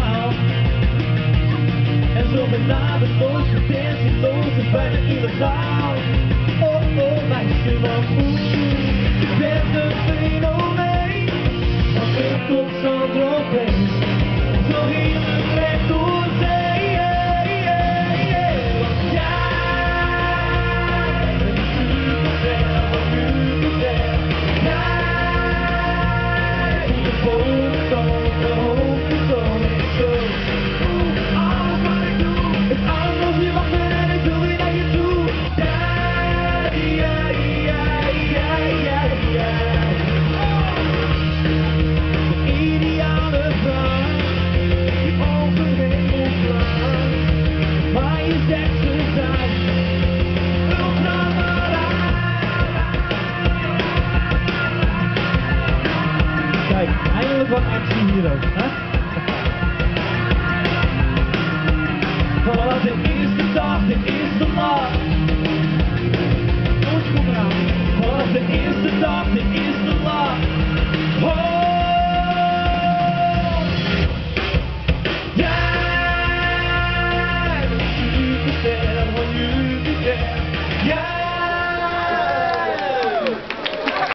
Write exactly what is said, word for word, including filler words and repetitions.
normaal. En zo genadeloos, gedenkeloos en bijna illegaal. Oh oh, meisje, want oeh, je bent een fenomeen. Van Pik tot Saint-Tropez. Sorry.